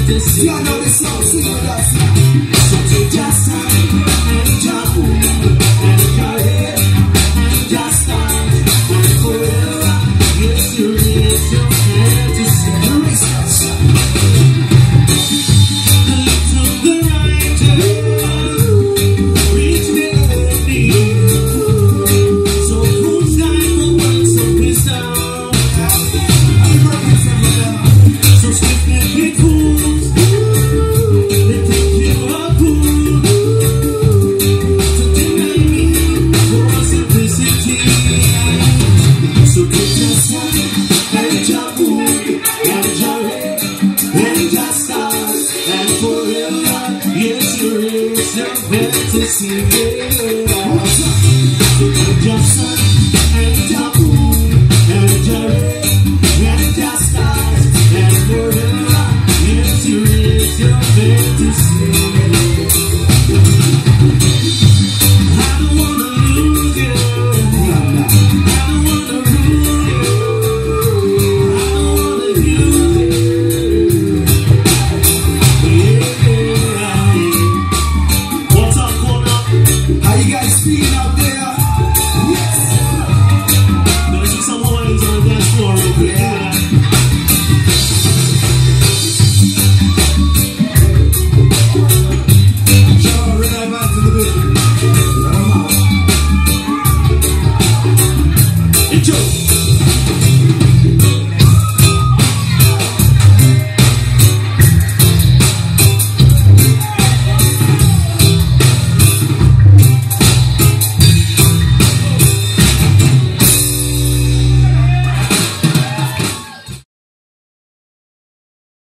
fantasy. I know this song, sing with us now. So take just time and jump and your head. Just time and forever. Yes, you reach your fantasy. Erase yourself. Look to the right, reach melody. So who's time for one so wisdom? So skip and be cool. They think you are cool. To deny me for simplicity. So get your sun and your mood and your head and your stars and forever. Yes, you raise your fantasy. So get your sun and your mood and your head and your stars and forever. Yes, you raise your fantasy.